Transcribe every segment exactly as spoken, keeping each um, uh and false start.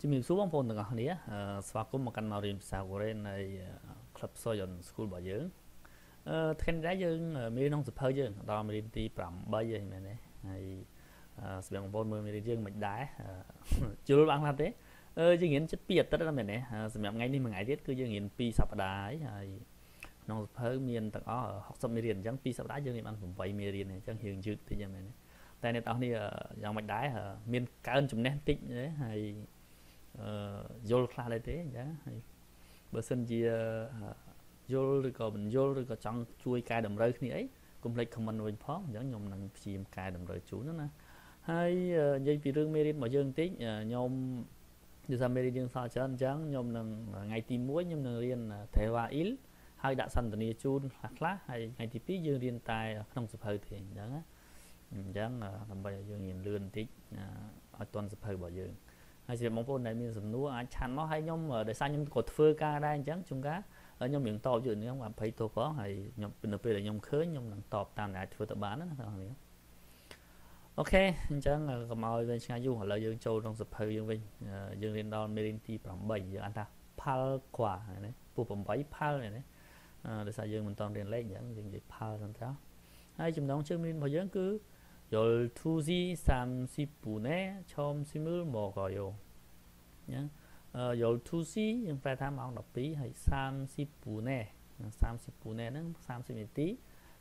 ជំរាបសួរបងប្អូនទាំងអស់គ្នាស្វាគមន៍មកកាន់មករៀនភាសាកូរ៉េនៃ Club Soyon School របស់យើងអឺថ្ងៃនេះយើងមានក្នុងសភៅយើងដល់មេរៀនទីeightហើយមែនទេហើយសម្រាប់បងប្អូនមើលមេរៀនយើងមិនដែរជុលបានខ្លះទេអឺយើងរៀនចិត្តtwoអាទិត្យហ្នឹងមែនទេសម្រាប់ថ្ងៃនេះមួយថ្ងៃទៀតគឺយើងរៀនtwoសប្តាហ៍ហើយក្នុងសភៅមានទាំងអស់sixtyមេរៀនអញ្ចឹងtwoសប្តាហ៍យើងរៀនបានeightមេរៀនអញ្ចឹងយើងយឺតតិចហ្នឹងមែនទេតែអ្នកទាំងអស់គ្នាយ៉ាងមិនដែរមានកើនចំណេះតិចទេហើយអឺយល់ខ្លះដែរទេអញ្ចឹងហើយបើសិនជាយល់ឬក៏មិនយល់ឬក៏ចង់ជួយកែតម្រូវគ្នាអីកុំភ្លេច comment វិញផងអញ្ចឹងខ្ញុំនឹងព្យាយាមកែតម្រូវជូនណាហើយនិយាយពីរឿងមេរៀនរបស់យើងបន្តិចខ្ញុំនិយាយថាមេរៀនយើងសល់ច្រើនអញ្ចឹងខ្ញុំនឹងថ្ងៃទីoneខ្ញុំនឹងរៀន Thewa Il ហើយដាក់សន្ទនាជូនខ្លះខ្លះហើយថ្ងៃទីtwoយើងរៀនតែក្នុងសភៅទេអញ្ចឹងណាអញ្ចឹងដើម្បីឲ្យយើងរៀនលឿនបន្តិចឲ្យទាន់សភៅរបស់យើងហើយសម្រាប់បងប្អូនដែលមានសំណួរអាចឆាន់មកហើយខ្ញុំដោយសារខ្ញុំក៏ធ្វើការដែរអញ្ចឹងជួនកាលខ្ញុំរៀងតបយូរខ្ញុំអភ័យទោសផងហើយខ្ញុំនៅពេលដែលខ្ញុំឃើញខ្ញុំនឹងតបតាមដែលអាចធ្វើទៅបានណាបងប្អូនអូខេអញ្ចឹងកុំឲ្យវែងឆ្ងាយយូរឥឡូវយើងចូលក្នុងសភៅយើងវិញយើងរៀនដល់មេរៀនទីeightយើងអានថា Pal Kwa ណាពួកeight ផលណាដោយសារយើងមិនតន់រៀនលេខអញ្ចឹងយើងនិយាយផលហ្នឹងទៅហើយចំណងជើងមេរៀនរបស់យើងគឺtwelve 시 thirty 분에 점심을 먹어요. 그냥 어, twelve 시យើងប្រែថាម៉ោងtwelveហើយthirty 분에 thirty 분에는 thirtyនាទី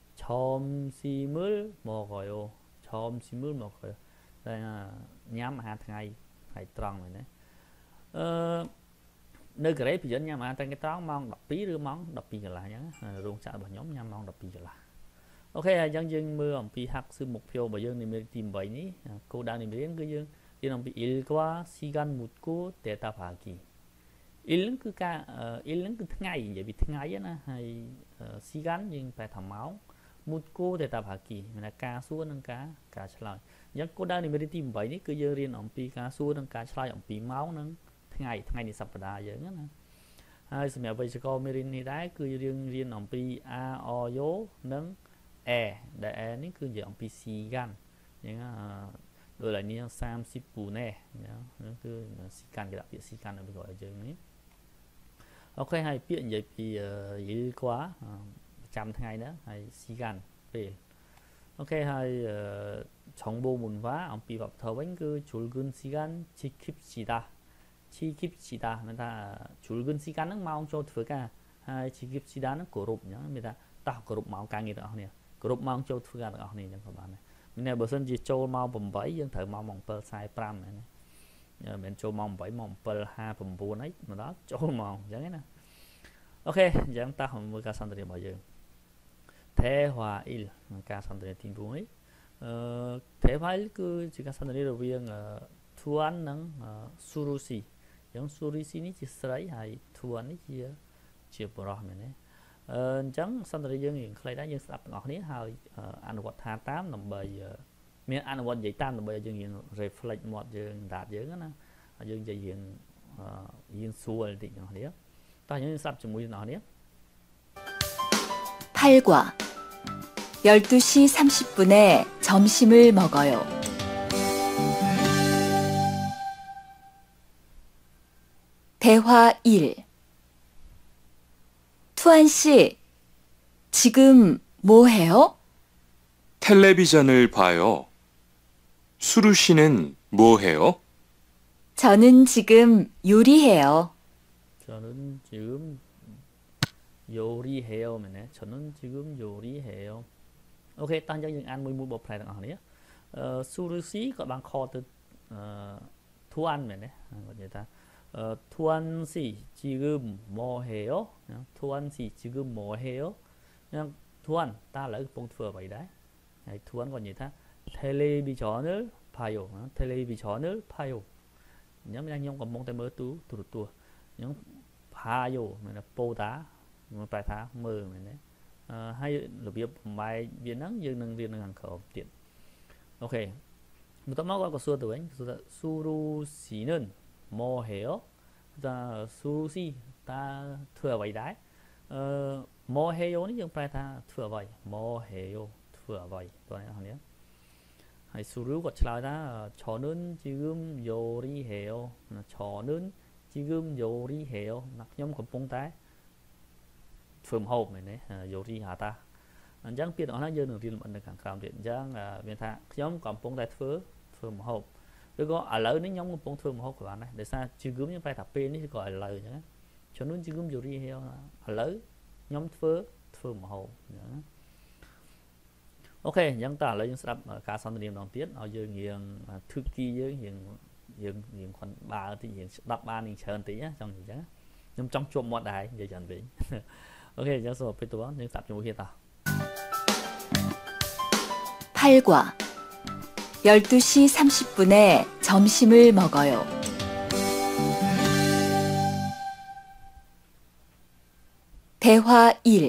점심을 먹어요. 점심을 먹어요. តែញ៉ាំអាហារថ្ងៃថ្ងៃត្រង់មែនទេអឺនៅកូរ៉េប្រយ័ត្នញ៉ាំអាហារថ្ងៃត្រង់ម៉ោងtwelveឬម៉ោងtwelveកន្លះអញ្ចឹងរោងចក្ររបស់ខ្ញុំញ៉ាំម៉ោងtwelveកន្លះអូខេហើយអញ្ចឹងយើងមើលអំពីហាក់សឹមមុខភ័យរបស់យើងនៅមេរៀនទីeightនេះគោលដៅនៃមេរៀនគឺយើងរៀនអំពី il과 시간 묻고 대답하기 il គឺការ il ហ្នឹងគឺថ្ងៃនិយាយពីថ្ងៃណាហើយ 시간 យើងប្រែថាម៉ោង 묻고 대답하기 មានថាការសួរនិងការការឆ្លើយអញ្ចឹងគោលដៅនៃមេរៀនទីeightនេះគឺយើងរៀនអំពីការសួរនិងការឆ្លើយអំពីម៉ោងនិងថ្ងៃថ្ងៃនៃសប្តាហ៍យើងណាហើយសម្រាប់វេយ្យាករណ៍មេរៀននេះដែរគឺយើងរៀនអំពី a o yo និងe ដែល e នេះគឺនិយាយអំពី sigan អញ្ចឹងដូចឡើយនេះthirty 분에ហ្នឹងគឺ sigan គេដាក់ពាក្យ sigan នៅក្រោយយើងនេះអូខេហើយពាក្យនិយាយពី il과 ប្រចាំថ្ងៃណាហើយ sigan ពេលអូខេហើយ정보 문화អំពីវប្បធម៌វិញគឺ 붉은 시간 지킵시다 지킵시다 មានថា 붉은 시간 ហ្នឹងម៉ោងចូលធ្វើការហើយ 지킵시다 ហ្នឹងគោរពអញ្ចឹងមានថាតោះគោរពម៉ោងការងារទាំងអស់គ្នាគ្រប់ម៉ោងចូលធ្វើការទាំងអស់គ្នាអញ្ចឹងក៏បានដែរមានតែបើសិនជាចូលម៉ោងeightយើងត្រូវមកម៉ោងseven forty-fiveមែនទេមិនចូលម៉ោងeightម៉ោងseven fifty-nineអីមកដល់ចូលម៉ោងអញ្ចឹងណាអូខេអញ្ចឹងតោះមើលការសន្ទនារបស់យើង Thewa Il ការសន្ទនាទីoneអឺ Thewa Il គឺជាការសន្ទនារវាង Thuan និង Surusi អញ្ចឹង Surusi នេះជាស្រីហើយ Thuan នេះជាជាបុរសមែនទេអញ្ចឹងសន្ទនាយើងរៀងខ្លីដែរយើងស្ដាប់ទាំងអស់គ្នាហើយអនុវត្តថាតាមដើម្បីមានអនុវត្តនិយាយតាមដើម្បីឲ្យយើងរៀន reflect មាត់យើងដាតយើងណាហើយយើងនិយាយរៀងរៀនសួរបន្តិចទាំងអស់គ្នាតោះយើងស្ដាប់ជាមួយទាំងអស់គ្នា 팔과 twelve 시 thirty 분에 점심을 먹어요. 대화 one 투안 씨, 지금 뭐 해요? 텔레비전을 봐요. 수루 씨는 뭐 해요? 저는 지금 요리해요. 저는 지금 요리해요. 맞네. 저는 지금 요리해요. 오케이, 딴 장면 ăn mùi mùi bột phảiទាំងអស់គ្នាអឺ Surusi ក៏បានខទៅអឺ Thuan មែនទេគាត់និយាយថា Thuan 씨 지금 뭐 해요? Thuan 씨 지금 뭐 해요? 그냥 Thuan តើឥឡូវកំពុងធ្វើអ្វីដែរហើយ Thuan គាត់និយាយថា television을 봐요. television을 봐요. អញ្ចឹងខ្ញុំកំពុងតែមើលទូទូរទស្សន៍អញ្ចឹង 봐요 មានតែពោតាមកប្រែថាមើលមែនទេអឺហើយរបៀបបំបែកវាហ្នឹងយើងនឹងរៀននៅខាងក្រោមទៀតអូខេបន្ទាប់មកគាត់ក៏សួរទៅវិញសួរថា Surusi는 뭐 해요? ថា Surusi តើធ្វើអ្វីដែរអឺ 뭐 해요 នេះយើងប្រែថាធ្វើអ្វី 뭐 해요 ធ្វើអ្វីតោះអ្នកនរហើយស៊ូរូគាត់ឆ្លើយថាឆនួនជីគឹមយូរីហេអូឆនួនជីគឹមយូរីហេអូណាខ្ញុំកំពុងតែធ្វើម្ហូបមែនទេយូរីហាតាអញ្ចឹងពាក្យទាំងអស់ហ្នឹងយើងនឹងរៀនលម្អិតនៅខាងក្រោមទៀតអញ្ចឹងមានថាខ្ញុំកំពុងតែធ្វើធ្វើម្ហូបឬក៏ឥឡូវនេះខ្ញុំកំពុងធ្វើម្ហូបក៏បានដែរដោយសារជីគឹមខ្ញុំប្រែថាពេលនេះក៏ឥឡូវអញ្ចឹងឆនួនជីគឹមយូរីហេអូឥឡូវខ្ញុំធ្វើធ្វើម្ហូបអញ្ចឹងអូខេអញ្ចឹងតើឥឡូវយើងស្ដាប់ការសន្ទនាម្ដងទៀតឲ្យយើងរៀងធឹកគីយើងរៀងយើងរៀងគាត់បើតិចរៀងស្ដាប់បានរៀងច្រើនតិចណាចង់អញ្ចឹងខ្ញុំចង់ជួបមាត់ដែរនិយាយច្រើនពេកអូខេអញ្ចឹងសូមអរគុណតើយើងស្ដាប់ជាមួយគ្នាតើ 팔 과 열두 시 삼십 분에 점심을 먹어요. 대화 일.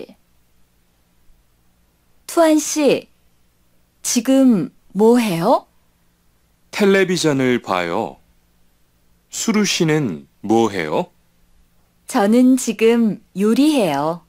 투안 씨, 지금 뭐 해요? 텔레비전을 봐요. 수루 씨는 뭐 해요? 저는 지금 요리해요.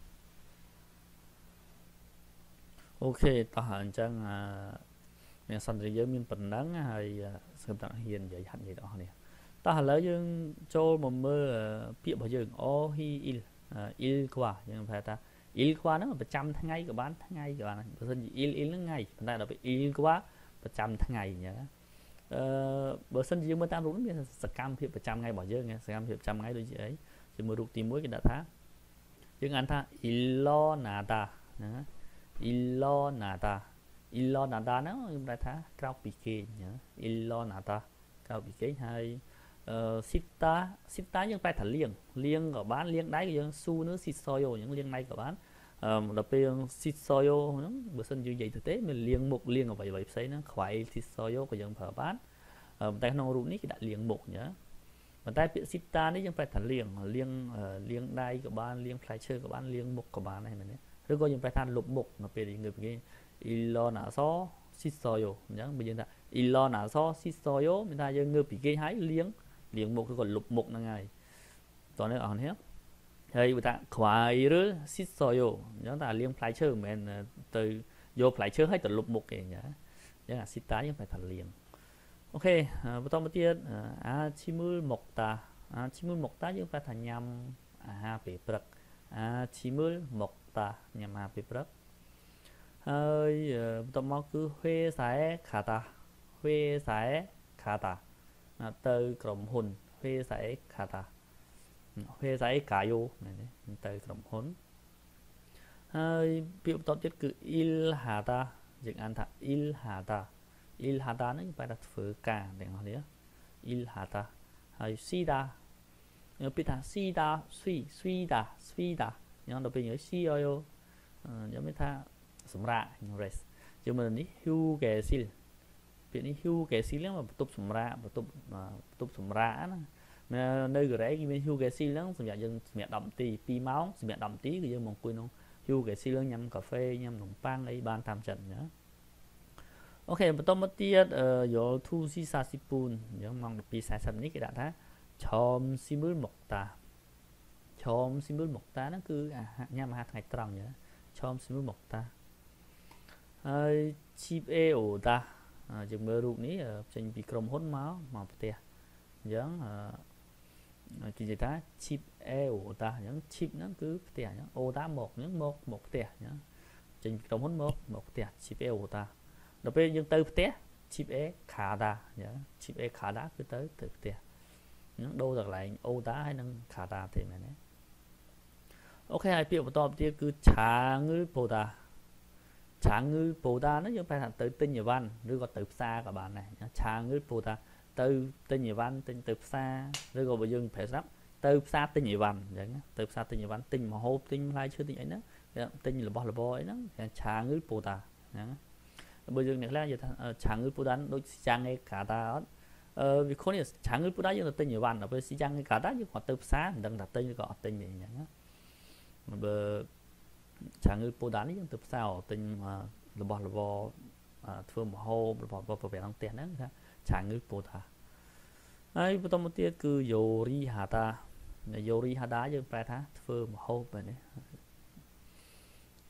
អូខេតោះអញ្ចឹងមានសន្ទនាយើងមានប៉ុណ្ណឹងហើយសឹមតាហ៊ាននិយាយហាត់និយាយដល់នេះតោះឥឡូវយើងចូលមកមើលពាក្យរបស់យើងអូហ៊ីអ៊ីលអ៊ីលខ្វ៉ាយើងប្រែថាអ៊ីលខ្វ៉ាហ្នឹងប្រចាំថ្ងៃក៏បានថ្ងៃក៏បានបើសិនជាអ៊ីលអ៊ីលហ្នឹងថ្ងៃប៉ុន្តែដល់ពេលអ៊ីលខ្វ៉ាប្រចាំថ្ងៃអញ្ចឹងអឺបើសិនជាយើងមើលតាមរូបនេះមានសកម្មភាពប្រចាំថ្ងៃរបស់យើងសកម្មភាពប្រចាំថ្ងៃដូចជាអីជាមួយរូបទីមួយគេដាក់ថាយើងអានថាអ៊ីឡូណាតាណាអ៊ីឡូណាតាអ៊ីឡូណាតាហ្នឹងខ្ញុំប្រែថាក្រៅពីគេណាអ៊ីឡូណាតាក្រៅពីគេហើយអឺស៊ីតាស៊ីតាយើងប្រែថាលៀងលៀងក៏បានលៀងដៃក៏យើងស៊ូនោះស៊ីសយ៉ូអញ្ចឹងលៀងដៃក៏បានអឺដល់ពេលយើងស៊ីសយ៉ូហ្នឹងបើសិនយើងនិយាយទៅទេមានលៀងមុខលៀងអ្វីអ្វីផ្សេងហ្នឹងខ្វៃស៊ីសយ៉ូក៏យើងប្រើបានតែក្នុងរូបនេះគេដាក់លៀងមុខណាប៉ុន្តែពាក្យស៊ីតានេះយើងប្រែថាលៀងលៀងលៀងដៃក៏បានលៀងផ្លែឈើក៏បានលៀងមុខក៏បានដែរមែនទេឬក៏យើងប្រែថាលុបមុខនៅពេលយើងងើបគេអ៊ីឡូណាសស៊ីសយ៉ូអញ្ចឹងបើយើងថាអ៊ីឡូណាសស៊ីសយ៉ូមានថាយើងងើបពីគេហើយលៀងលៀងមុខឬក៏លុបមុខហ្នឹងហើយតោះនេះអស់នេះហើយបើថាខ្វាយឬស៊ីសយ៉ូអញ្ចឹងថាលៀងផ្លែឈើមិនមែនទៅយកផ្លែឈើឲ្យទៅលុបមុខគេអញ្ចឹងអញ្ចឹងអាស៊ីតាយើងប្រែថាលៀងអូខេបន្តមកទៀតអាឈីមុលមុកតាអាឈីមុលមុកតាយើងប្រែថាញ៉ាំអាហារពេលព្រឹកអាឈីមុលមុកតាញ៉ាំអាហារពេលព្រឹកហើយបន្តមកគឺហេសែខាតាហេសែខាតាទៅក្រុមហ៊ុនហេសែខាតាហេសែកាយូមែនទេទៅក្រុមហ៊ុនហើយពាក្យបន្តទៀតគឺអ៊ីលហាតាយើងអានថាអ៊ីលហាតាអ៊ីលហាតាហ្នឹងបែរថាធ្វើការទាំងអស់នេះអ៊ីលហាតាហើយស៊ីដាពាក្យថាស៊ីដាស្វីស្វីដាស្វីដាញ៉ាំដល់ពេលនិយាយស៊ីអយោខ្ញុំមានថាសម្រាប់ rest ជាមើលនេះ hugesil ពាក្យនេះ hugesil ហ្នឹងបន្ទប់សម្រាប់បន្ទប់បន្ទប់សម្រាប់ណានៅកូរ៉េគេមាន hugesil ហ្នឹងសម្រាប់យើងសម្រាប់10នាទីពីរម៉ោងសម្រាប់10នាទីគឺយើងមកអង្គុយក្នុង hugesil ញ៉ាំកាហ្វេញ៉ាំនំប៉័ងអីបានតាមចិត្តណាអូខេបន្តមកទៀតយល់ធូស៊ីសាស៊ីពូនអញ្ចឹងម៉ោង12:៤០នេះគេដាក់ថាឆោមស៊ីមើលមុកតាឆោមស៊ីមើលមុកតាហ្នឹងគឺញ៉ាំអាហារថ្ងៃត្រង់ណាឆោមស៊ីមើលមុកតាហើយ chip a អូតាយើងមើលរូបនេះចេញពីក្រុមហ៊ុនមកមកផ្ទះអញ្ចឹងគេនិយាយថា chip a អូតាអញ្ចឹង chip ហ្នឹងគឺផ្ទះអញ្ចឹងអូតាមកអញ្ចឹងមកមកផ្ទះអញ្ចឹងចេញពីក្រុមហ៊ុនមកមកផ្ទះ chip a អូតាដល់ពេលយើងទៅផ្ទះ chip a ខាតាអញ្ចឹង chip a ខាតាគឺទៅទៅផ្ទះអញ្ចឹងដូរទៅកន្លែងអូតាហើយនឹងខាតាទេមែនទេអូខេហើយពាក្យបន្តទៀតគឺឆាងឺបូតាឆាងឺបូតាហ្នឹងយើងប្រែថាទៅទិញអីវ៉ាន់ឬក៏ទៅផ្សារក៏បានដែរឆាងឺបូតាទៅទិញអីវ៉ាន់ទិញទៅផ្សារឬក៏បើយើងប្រែស្រាប់ទៅផ្សារទិញអីវ៉ាន់អញ្ចឹងទៅផ្សារទិញអីវ៉ាន់ទិញម្ហូបទិញផ្លែឈើទិញអីហ្នឹងទិញរបស់របរអីហ្នឹងឆាងឺបូតាអញ្ចឹងបើយើងអ្នកខ្លះនិយាយថាឆាងឺបូតាដូចចាំងឯកាតាអត់អឺវាខុសនេះឆាងឺបូតាយើងទៅទិញអីវ៉ាន់ដល់ពេលស៊ីចាំងឯកាតាយើងគាត់ទៅផ្សារមិនដឹងថាទិញឬក៏អត់ទិញទេអញ្ចឹងបើឆាងឺពូដានេះយើងទៅផ្សារទិញរបស់របរធ្វើម្ហូបរបស់ប្រភេទក្នុងផ្ទះហ្នឹងថាឆាងឺពូដាហើយបន្តមកទៀតគឺយូរីហាតាយូរីហាតាយើងប្រែថាធ្វើម្ហូបបែបនេះ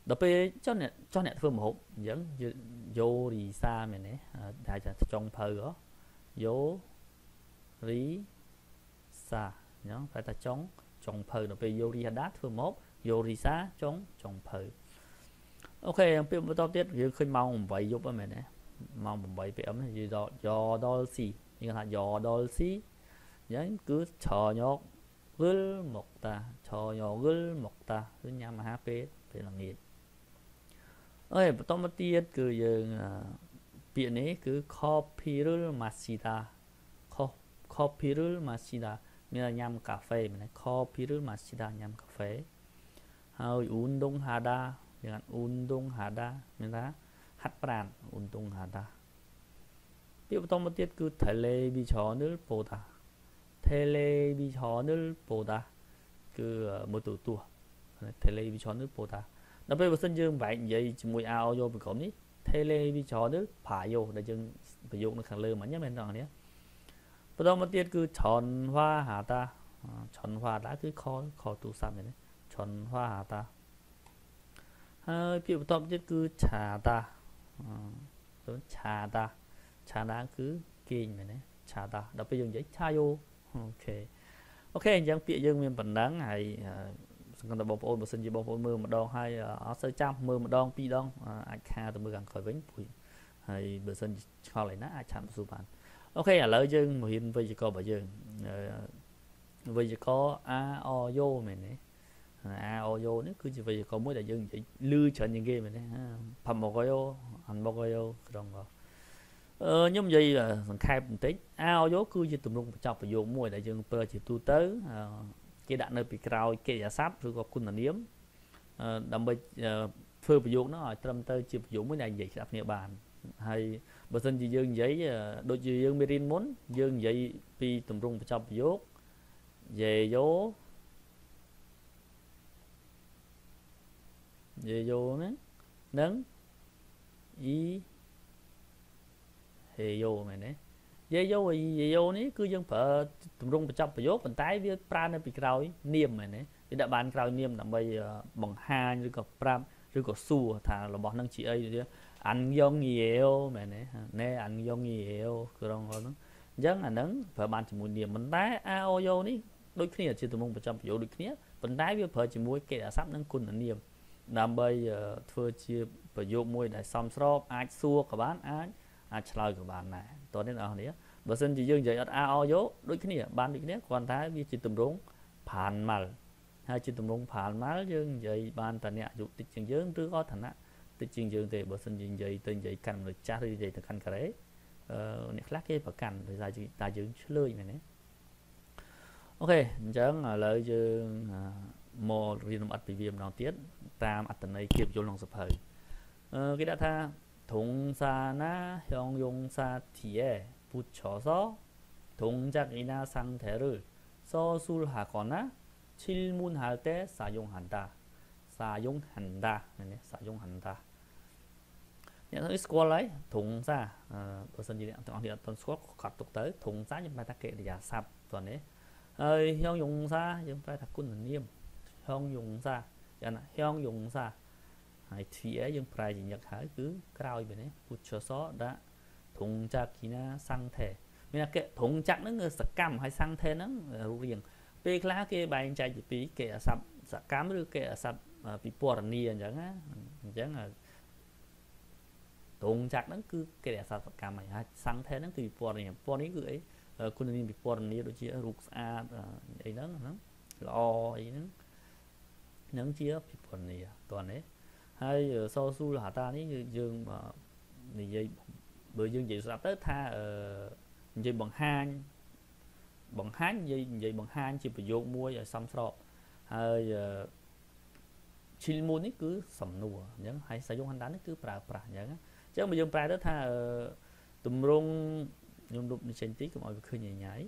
ដល់ពេលចុះអ្នកចុះអ្នកធ្វើម្ហូបអញ្ចឹងយោរីសាមែនទេតែចុងភៅយោរីសាអញ្ចឹងតែចុងចុងភៅដល់ពេលយោរីហាដាធ្វើម្ហូបយោរីសាចុងចុងភៅអូខេពេលបន្តទៀតយើងឃើញម៉ោងeightយប់ហ្នឹងមែនទេម៉ោងeight ពី ấm យដល់យោដល់ស៊ីយើងថាយោដល់ស៊ីអញ្ចឹងគឺឆញកវិលមកតាឆញកវិលមកតាគឺញ៉ាំអាហារពេលពេលល្ងាចអើយបន្តមកទៀតគឺយើងពាក្យនេះគឺ coffee masida coffee masida មានញ៉ាំកាហ្វេមែនទេ coffee masida ញ៉ាំកាហ្វេហើយ undung hada យ៉ាង undung hada មានថាហាត់ប្រាណ undung hada ពាក្យបន្តមកទៀតគឺ televisional poda televisional poda គឺមើលទូរទស្សន៍ televisional poda ដល់ពេលបើសិនយើងបែកនិយាយជាមួយ a o yo ពីក្រុមនេះ televisional payo ដែលយើងប្រយោគនៅខាងលើមិញមែនទេបងប្អូនបន្តមកទៀតគឺ chonhwa hata chonhwa hata គឺ call call ទូរស័ព្ទមែនទេ chonhwa hata ហើយពាក្យបន្តទៀតគឺ chada chada chada គឺគេងមែនទេ chada ដល់ពេលយើងនិយាយ chayo អូខេអូខេអញ្ចឹងពាក្យយើងមានប៉ុណ្ណឹងហើយសង្ឃឹមថាបងប្អូនបើសិនជាបងប្អូនមើលម្ដងហើយអត់សូវចាំមើលម្ដងពីរដងអាចខាទៅមើលខាងក្រោយវិញព្រួយហើយបើសិនឆ្ងល់ឯណាអាចឆាត់សួរបានអូខេឥឡូវយើងមករៀនវេយ្យាករណ៍របស់យើងវេយ្យាករណ៍ a o yo មែនទេ a o yo នេះគឺជាវេយ្យាករណ៍មួយដែលយើងនិយាយលឺច្រើនជាងគេមែនទេផាំមកយោអានមកយោក្រុងអឺខ្ញុំនិយាយសង្ខេបបន្តិច a o yo គឺជាទម្រង់បញ្ចប់ប្រយោគមួយដែលយើងប្រើជាទូទៅគេដាក់នៅពីក្រោយកិរិយាសព្ទឬក៏គុណនាមដើម្បីធ្វើប្រយោគនោះឲ្យត្រឹមទៅជាប្រយោគមួយដែលនិយាយស្ដាប់គ្នាបានហើយបើសិនជាយើងនិយាយដូចជាយើងមេរៀនមុនយើងនិយាយពីទម្រង់បញ្ចប់ប្រយោគយេយោយេយោហ្នឹងនិងអ៊ីហេយោមែនទេយេយោយេយោនេះគឺយើងប្រើទម្រង់បញ្ចប់ប្រយោគប៉ុន្តែវាប្រើនៅពីក្រោយនាមមែនទេវាដាក់បានក្រោយនាមដើម្បីបង្ហាញឬក៏ប្រាប់ឬក៏សួរថារបស់នឹងជាអីទៅអានយ៉ងយេយោមែនទេណែអានយ៉ងយេយោក្រុងហ្នឹងអញ្ចឹងអាហ្នឹងប្រើបានជាមួយនាមប៉ុន្តែ a o yo នេះដូចគ្នាជាទម្រង់បញ្ចប់ប្រយោគដូចគ្នាប៉ុន្តែវាប្រើជាមួយកិរិយាសព្ទនិងគុណនាមដើម្បីធ្វើជាប្រយោគមួយដែលសមស្របអាចសួរក៏បានអាចអាចឆ្លើយក៏បានដែរតោះនេះបងប្អូនបើសិនជាយើងនិយាយអត់ a o yo ដូចគ្នាបានដូចគ្នាគ្រាន់តែវាជាទម្រង់ប្រានម៉ាល់ហើយជាទម្រង់ប្រានម៉ាល់យើងនិយាយបានតែអ្នកអាយុតិចជាងយើងឬក៏ឋានៈតិចជាងយើងទេបើសិនជានិយាយទៅនិយាយកាន់មនុស្សចាស់ឬនិយាយទៅកាន់ការ៉េអឺអ្នកខ្លះគេប្រកាន់ដោយសារតែយើងឆ្លើយមែនទេអូខេអញ្ចឹងឥឡូវយើងមករៀនលម្អិតពីវាម្ដងទៀតតាមអត្ថន័យគៀបយល់ក្នុងសភៅអឺគេដាក់ថា동사나 형용사 뒤에 붙여서 동작이나 상태를 서술하거나 질문할 때 사용한다. 사용한다. 네, 사용한다. nhận score lấy 동사 ở sân gì toàn hiện toàn score cắt tục tới 동사 nhưng mà ta kể để giả sập toàn đấy ơi 형용사 nhưng phải thật quân niêm 형용사 là 형용사 hay 뒤에 nhưng phải gì nhật hải cứ cao bên đấy 붙여서 đã 동작이나 상태 mình là cái 동작 nó người sạc cam hay 상태 nó riêng về lá cái bài chạy chỉ bị kẻ sập sạc camឬkẻ sập bị bỏ đi chẳng á chẳng là 동작 nó cứ kẻ sập sạc cam này hay 상태 nó cứ bỏ đi bỏ đi cứ ấyคุณนี่bị bỏ đi đôi chia rục a ấy nó nó lo ấy nó nó chia bị bỏ đi toàn đấy hay so su là ta ní dương mà này dây bữa dương vậy sắp tới tha dây bằng hai bằng hai dây dây bằng hai chỉ phải vô mua rồi xong rồi hay chim mua ní cứ sầm nùa nhớ hay sử dụng hành đá ní cứ pra pra nhớ chứ mà dương pra đó tha tùm rung nhung đục trên tí của mọi người khơi nhảy nhảy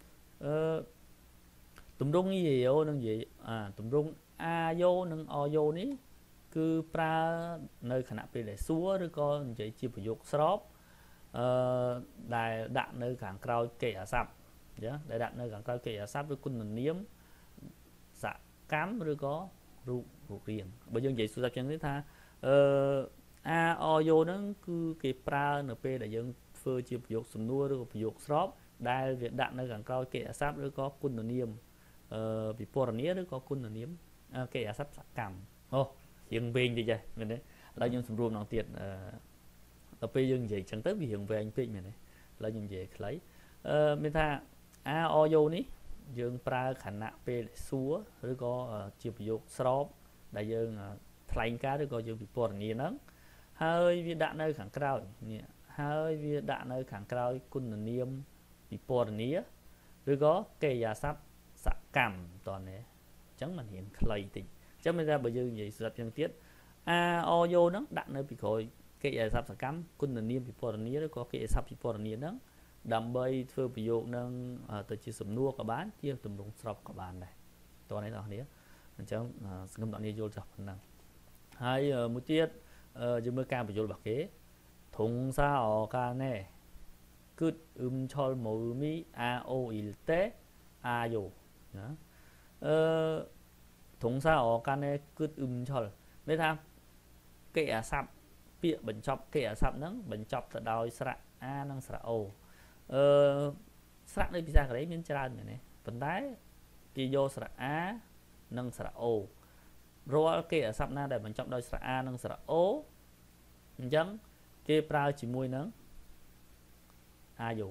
tùm rung như gì ô nâng gì à tùm rung a vô nâng o vô ní cứ pra nơi khả năng để xúa rồi con chỉ chỉ phải dục shop đại đạn nơi cảng cao kẻ sập nhớ đại đạn nơi cảng cao kẻ sập với quân niếm dạ cám rồi có រូបរូបរាងបើយើងនិយាយសួរចឹងទេថាអឺ a o yo ហ្នឹងគឺគេប្រើនៅពេលដែលយើងធ្វើជាប្រយោគសំណួរឬក៏ប្រយោគស្របដែលវាដាក់នៅខាងក្រោយកិរិយាសព្ទឬក៏គុណនាមអឺវិពរនាឬក៏គុណនាមកិរិយាសព្ទសកម្មអូយើងវែងតិចហ្នឹងមែនទេឥឡូវខ្ញុំសម្រួលម្ដងទៀតអឺដល់ពេលយើងនិយាយចឹងទៅវារៀងវែងពេកមែនទេឥឡូវខ្ញុំនិយាយខ្លីអឺមានថា a o yo នេះយើងប្រើខណៈពេលសួរឬក៏ជាប្រយោគស្របដែលយើងថ្លែងការឬក៏យើងពិពណ៌នាហ្នឹងហើយវាដាក់នៅខាងក្រោយនេះហើយវាដាក់នៅខាងក្រោយគុណនាមពិពណ៌នាឬក៏កិរិយាសព្ទសកម្មតើនេះអញ្ចឹងมันរៀនខ្លីតិចអញ្ចឹងមានថាបើយើងនិយាយស្រាប់យ៉ាងទៀត a o yo ហ្នឹងដាក់នៅពីក្រោយកិរិយាសព្ទសកម្មគុណនាមពិពណ៌នាឬក៏កិរិយាសព្ទពិពណ៌នាហ្នឹងដើម្បីធ្វើប្រយោគនឹងទៅជាសំណួរក៏បានជាទម្រង់ស្របក៏បានដែរតោះនេះបងប្អូនអញ្ចឹងសង្គមអ្នកនេះយល់ចាស់ប៉ុណ្ណឹងហើយមួយទៀតយើងមើលការបញ្យល់របស់គេធុងសាអកាណែគឺអ៊ឹមឆលម៉ូមីអាអូអ៊ីលតេអាយ៉ូណាអឺធុងសាអកាណែគឺអ៊ឹមឆលមានថាកិរិយាសព្ទពាក្យបញ្ចប់កិរិយាសព្ទហ្នឹងបញ្ចប់ទៅដោយស្រៈអានិងស្រៈអូអឺស្រៈនៅភាសាកូរ៉េមានច្រើនមែនទេប៉ុន្តែគេយកស្រៈអានិងស្រៈអូរាល់កិរិយាសព្ទណាដែលបញ្ចប់ដោយស្រៈអានិងស្រៈអូអញ្ចឹងគេប្រើជាមួយនឹងអាយ៉ូ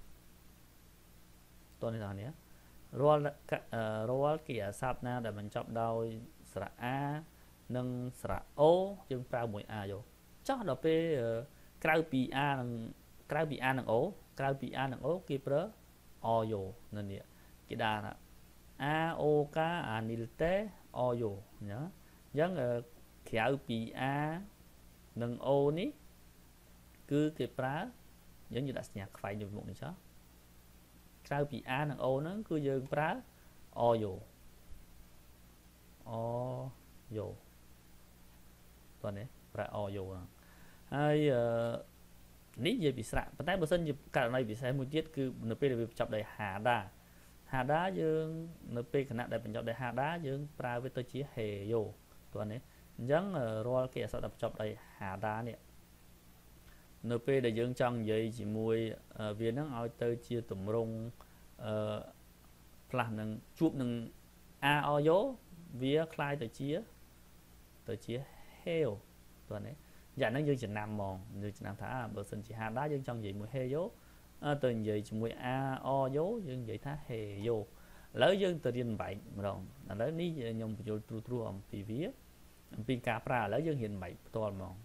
តោះនេះបងប្អូនរាល់រាល់កិរិយាសព្ទណាដែលបញ្ចប់ដោយស្រៈអានិងស្រៈអូយើងប្រើមួយអាយ៉ូចោះដល់ពេលក្រៅពីអានិងក្រៅពីអានិងអូក្រៅពីអានិងអូគេប្រើអយ៉ូនៅនេះគេដាក់ថាអាអូកាអានីលតេអយ៉ូណាអញ្ចឹងក្រៅពីអានិងអូនេះគឺគេប្រើយើងនិយាយដាក់សញ្ញាខ្វែងនៅមុខនេះចុះក្រៅពីអានិងអូហ្នឹងគឺយើងប្រើអយ៉ូអយ៉ូតោះនេះប្រើអយ៉ូហ្នឹងហើយអឺនេះនិយាយពីស្រៈប៉ុន្តែបើសិនជាករណីពិសេសមួយទៀតគឺនៅពេលដែលវាបញ្ចប់ដោយហាដាហាដាយើងនៅពេលគណៈដែលបញ្ចប់ដោយហាដាយើងប្រើវាទៅជាហេយ៉ូតោះនេះអញ្ចឹងរាល់កិរិយាសព្ទដែលបញ្ចប់ដោយហាដានេះនៅពេលដែលយើងចង់និយាយជាមួយវានឹងឲ្យទៅជាទម្រង់អឺផ្លាស់នឹងជួបនឹងអាអយ៉ូវាคล้ายទៅជាទៅជាហេយ៉ូតោះនេះយ៉ាងហ្នឹងយើងចំណាំហ្មងយើងចំណាំថាបើសិនជាហាដាយើងចង់និយាយមួយហេយ៉ូទៅនិយាយជាមួយអាអយ៉ូយើងនិយាយថាហេយ៉ូឥឡូវយើងទៅរៀនបែកម្ដងឥឡូវនេះខ្ញុំបញ្យល់ទ្រូទ្រូអំពីវាអំពីការប្រើឥឡូវយើងរៀនបែកផ្ទាល់ហ្មង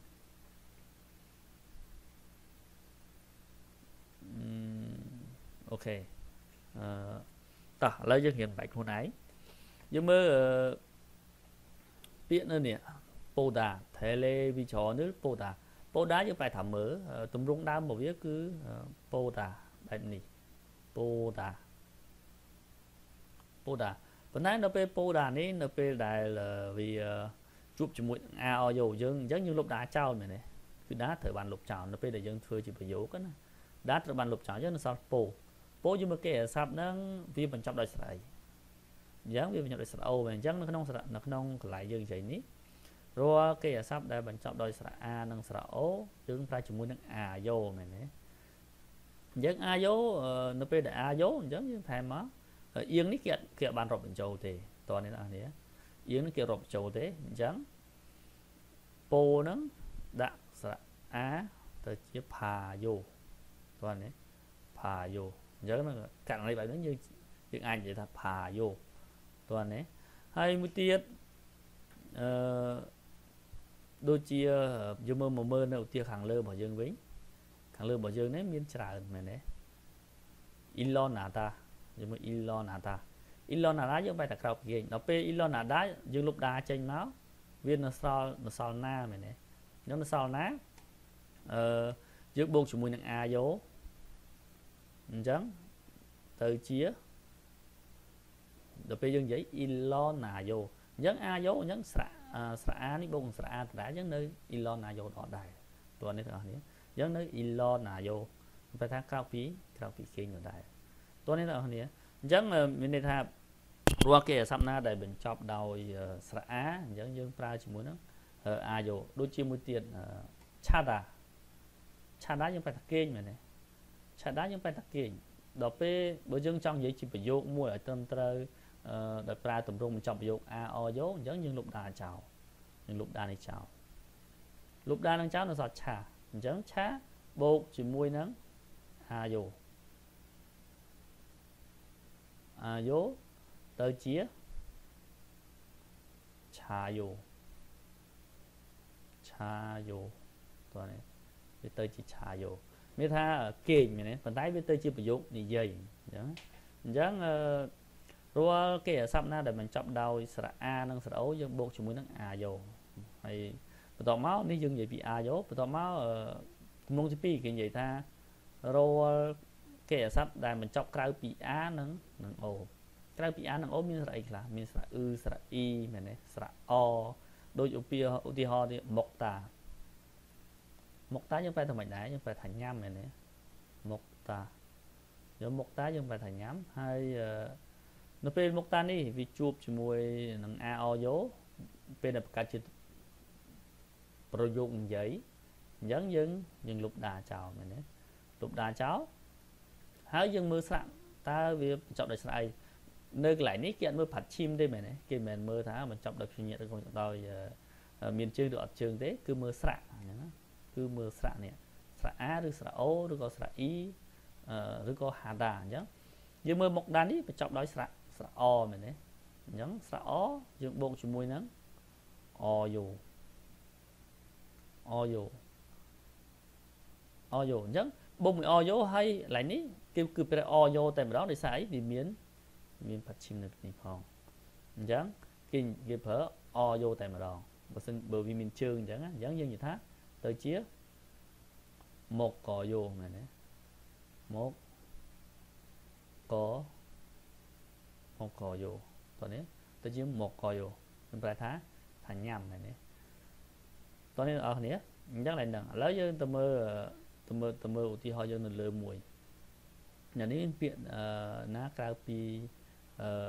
អូខេអឺតោះឥឡូវយើងរៀនបែកខ្លួនឯងយើងមើលពាក្យនៅនេះប៉ូដា television នេះប៉ូដាប៉ូដាយើងបែរថាមើលទម្រង់ដើមរបស់វាគឺប៉ូដាបែបនេះប៉ូដាប៉ូដាប៉ុន្តែនៅពេលប៉ូដានេះនៅពេលដែលវាជួបជាមួយនឹង a o yo យើងអញ្ចឹងយើងលុបដាចោលមែនទេគឺដាត្រូវបានលុបចោលនៅពេលដែលយើងធ្វើជាប្រយោគណាដាត្រូវបានលុបចោលយើងនៅសល់ពោពោយើងមើលកិរិយាសព្ទហ្នឹងវាបញ្ចប់ដោយស្រៈអីអញ្ចឹងវាបញ្ចប់ដោយស្រៈអូមែនអញ្ចឹងនៅក្នុងស្រៈនៅក្នុងកន្លែងយើងនិយាយនេះរាល់កិរិយាសព្ទដែលបញ្ចប់ដោយស្រៈអានិងស្រៈអូយើងប្រើជាមួយនឹងអាយ៉ូមែនទេអញ្ចឹងអាយ៉ូនៅពេលដែលអាយ៉ូអញ្ចឹងយើងថែមមកអៀងនេះគេគេអត់បានរាប់បញ្ចូលទេតោះនេះបងប្អូនអៀងនេះគេរាប់បញ្ចូលទេអញ្ចឹងពោហ្នឹងដាក់ស្រៈអាទៅជាផាយ៉ូតោះនេះផាយ៉ូអញ្ចឹងករណីបែបហ្នឹងយើងយើងអាចនិយាយថាផាយ៉ូតោះនេះហើយមួយទៀតអឺដូចជាយើងមើលមកមើលនៅឧទាហរណ៍ខាងលើរបស់យើងវិញខាងលើរបស់យើងនេះមានច្រើនមែនទេ Ilonada យើងមើល Ilonada Ilonada យើងបែរតែក្រៅពីគេដល់ពេល Ilonada យើងលុបដាចេញមកវានៅសល់នៅសល់ណាមែនទេអញ្ចឹងនៅសល់ណាអឺយើងបូកជាមួយនឹង a យ៉ូអញ្ចឹងទៅជាដល់ពេលយើងនិយាយ Ilonayo អញ្ចឹង a យ៉ូអញ្ចឹងស្រៈស្រៈ a នេះបូកនឹងស្រៈ a ដដែលអញ្ចឹងនៅ Ilonayo ដដែលតោះនេះបងប្អូនអញ្ចឹងនៅ Ilonayo បែរថាក្រៅពីក្រៅពីគេងដដែលតោះនេះបងប្អូនអញ្ចឹងមានន័យថារាល់គេអាសព្ទណាដែលបញ្ចប់ដោយស្រៈអាអញ្ចឹងយើងប្រើជាមួយនឹងអាយោដូចជាមួយទៀតឆាដាឆាដាយើងប្រើតាគេងមែនទេឆាដាយើងប្រើតាគេងដល់ពេលបើយើងចង់និយាយជាប្រយោគមួយឲ្យត្រឹមត្រូវដោយប្រើទម្រង់បញ្ចប់ប្រយោគអាអយោអញ្ចឹងយើងលុបដាចោលយើងលុបដានេះចោលលុបដានឹងចោលនៅសល់ឆាអញ្ចឹងឆាបូកជាមួយនឹងអាយោអាយោទៅជាឆាយោឆាយោតោះនេះវាទៅជាឆាយោមានថាគេងមែនទេប៉ុន្តែវាទៅជាប្រយោគនិយាយអញ្ចឹងអញ្ចឹងរាល់គេអាសព្ទណាដែលបញ្ចប់ដោយស្រៈអានិងស្រៈអូយើងបូកជាមួយនឹងអាយោហើយបន្ទាប់មកនេះយើងនិយាយពីអាយោបន្ទាប់មកទំនងទីពីរគេនិយាយថារាល់គេអាសព្ទដែលបញ្ចប់ក្រៅពីអានិងនិងអូក្រៅពីអានិងអូមានស្រៈអីខ្លះមានស្រៈអ៊ឺស្រៈអ៊ីមែនទេស្រៈអដូចឧទាហរណ៍ឧទាហរណ៍នេះមុកតាមុកតាយើងប្រែថាម៉េចដែរយើងប្រែថាញ៉ាំមែនទេមុកតាយើងមុកតាយើងប្រែថាញ៉ាំហើយនៅពេលមុកតានេះវាជួបជាមួយនឹងអាអយោពេលដែលបង្កើតជាប្រយោគនិយាយអញ្ចឹងយើងយើងលុបដាចោលមែនទេលុបដាចោលហើយយើងមើលស្រៈតើវាបញ្ចប់ដោយស្រៈអីនៅកន្លែងនេះគេអត់មើលផាត់ឈីមទេមែនទេគេមិនមែនមើលថាបញ្ចប់ដោយព្យញ្ញៈឬក៏ដោយមានជើងឬអត់ជើងទេគឺមើលស្រៈអញ្ចឹងណាគឺមើលស្រៈនេះស្រៈអាឬស្រៈអូឬក៏ស្រៈអ៊ីឬក៏ហាដាអញ្ចឹងយើងមើលមុខដាននេះបញ្ចប់ដោយស្រៈស្រៈអមែនទេអញ្ចឹងស្រៈអយើងបូកជាមួយនឹងអយោអយោអយោអញ្ចឹងបូកមួយអយោហើយកន្លែងនេះគឺគឺប្រើអយោតែម្ដងដោយសារអីវាមានមានផាត់ឈីមនៅនេះផងអញ្ចឹងគេគេប្រើអយោតែម្ដងបើសិនបើវាមានជើងអញ្ចឹងអញ្ចឹងយើងនិយាយថាទៅជាមកកយោមែនទេមកកមកកយោតោះនេះទៅជាមកកយោខ្ញុំប្រែថាថាញ៉ាំមែនទេតោះនេះអរគ្នាអញ្ចឹងឡើយហ្នឹងឥឡូវយើងទៅមើលទៅមើលទៅមើលឧទាហរណ៍យើងនៅលើមួយនេះមានពាក្យណាក្រៅពីអឺ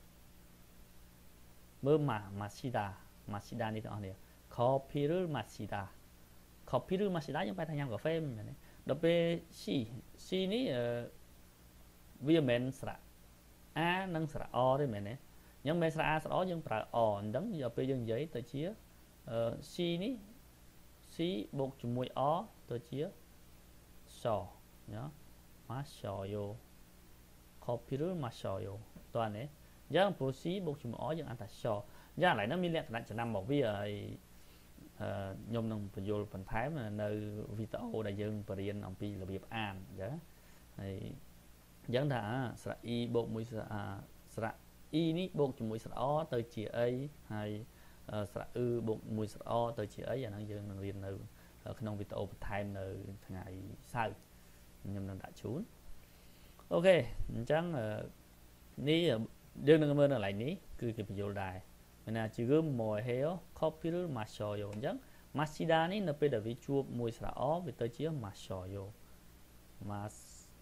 មើលម៉ាម៉ាស៊ីដាម៉ាស៊ីដានេះទាំងអស់គ្នា coffee ឬ Mashida coffee ឬ Mashida យើងបែរថាញ៉ាំកាហ្វេមែនទេដល់ពេល C C នេះវាមិនមែនស្រៈ A និងស្រៈ O ទេមែនទេអញ្ចឹងមិនស្រៈ A ស្រៈ O យើងប្រើ O អញ្ចឹងដល់ពេលយើងនិយាយទៅជា C នេះ C បូកជាមួយ O ទៅជា S ណា Mashoyo coffee ឬ Mashoyo តោះនេះអញ្ចឹងព្រោះ C បូកជាមួយ O យើងអានថា S យ៉ាងឥឡូវនេះមានលក្ខណៈចំណាំមកវាហើយខ្ញុំនឹងបញ្យល់បន្ថែមនៅវីដេអូដែលយើងបរៀនអំពីរបៀបអានអញ្ចឹងហើយអញ្ចឹងថាស្រៈ E បូកមួយស្រៈស្រៈ E នេះបូកជាមួយស្រៈ O ទៅជាអីហើយស្រៈ Ư បូកមួយស្រៈ O ទៅជាអីអាហ្នឹងយើងនឹងរៀននៅក្នុងវីដេអូបន្ថែមនៅថ្ងៃសៅរ៍ខ្ញុំនឹងដាក់ជូនអូខេអញ្ចឹងនេះយើងនឹងមើលនៅកន្លែងនេះគឺគេបញ្យល់ដែរមានថាជាមោហេអូ copy ឬ Mashoyo អញ្ចឹង Mashida នេះនៅពេលដែលវាជួបមួយស្រៈ O វាទៅជា Mashoyo Mas